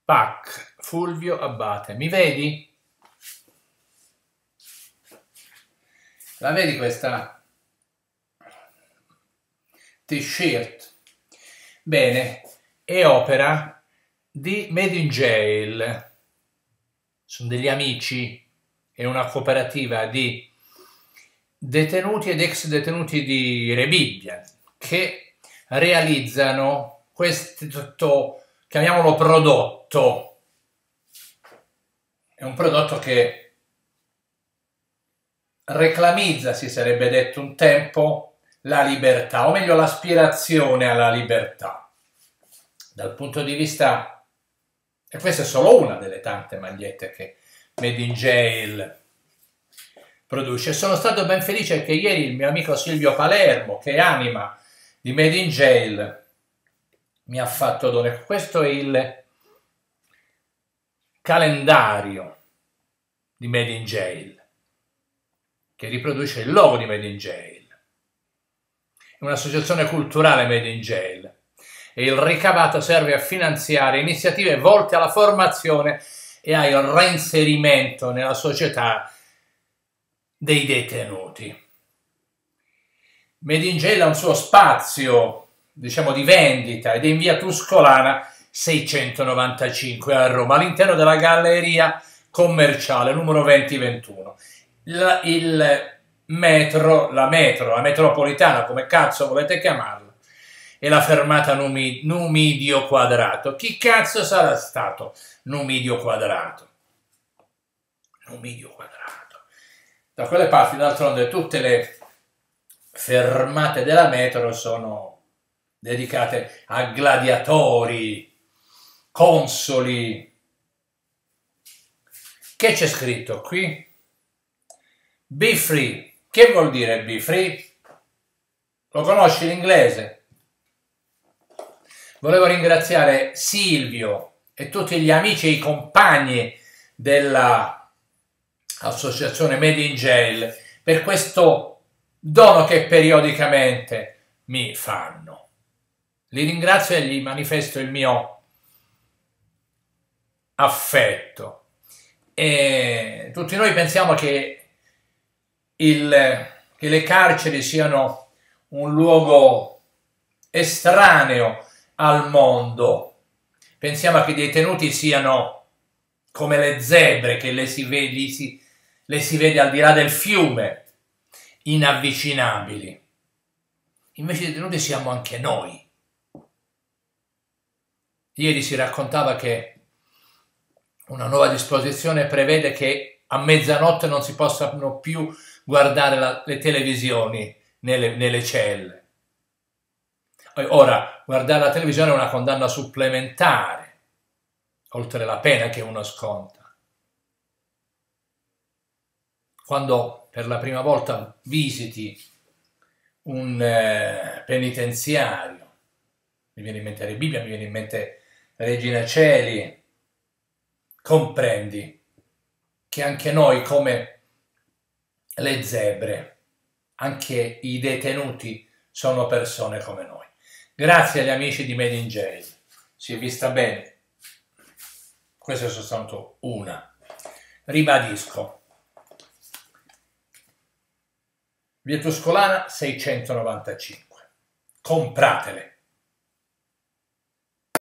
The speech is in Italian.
PAC, Fulvio Abbate. Mi vedi? La vedi questa t-shirt? Bene, è opera di Made in Jail. Sono degli amici, è una cooperativa di detenuti ed ex detenuti di Rebibbia che realizzano questo, chiamiamolo prodotto. È un prodotto che reclamizza, si sarebbe detto un tempo, la libertà, o meglio l'aspirazione alla libertà. Dal punto di vista, e questa è solo una delle tante magliette che Made in Jail produce. Sono stato ben felice che ieri il mio amico Silvio Palermo, che è anima di Made in Jail, mi ha fatto dono. Questo è il calendario di Made in Jail, che riproduce il logo di Made in Jail. È un'associazione culturale Made in Jail e il ricavato serve a finanziare iniziative volte alla formazione e al reinserimento nella società dei detenuti. Made in Jail ha un suo spazio, diciamo, di vendita ed è in via Tuscolana 695 a Roma, all'interno della galleria commerciale numero 2021. La metropolitana, come cazzo volete chiamarla, è la fermata Numidio Quadrato. Chi cazzo sarà stato Numidio Quadrato? Numidio Quadrato. Da quelle parti, d'altronde, tutte le fermate della metro sono dedicate a gladiatori, consoli. Che c'è scritto qui? Be free. Che vuol dire be free? Lo conosci l'inglese? Volevo ringraziare Silvio e tutti gli amici e i compagni della associazione Made in Jail per questo dono che periodicamente mi fanno. Li ringrazio e gli manifesto il mio affetto. E tutti noi pensiamo che le carceri siano un luogo estraneo al mondo. Pensiamo che i detenuti siano come le zebre che le si vede al di là del fiume, inavvicinabili. Invece i detenuti siamo anche noi. Ieri si raccontava che una nuova disposizione prevede che a mezzanotte non si possano più guardare le televisioni nelle celle. Ora, guardare la televisione è una condanna supplementare, oltre la pena che uno sconta. Quando per la prima volta visiti un penitenziario, mi viene in mente Rebibbia, mi viene in mente Regina Coeli, comprendi che anche noi, come le zebre, anche i detenuti sono persone come noi. Grazie agli amici di Made in Jail. Si è vista bene. Questo è soltanto una. Ribadisco. Via Tuscolana 695. Compratele.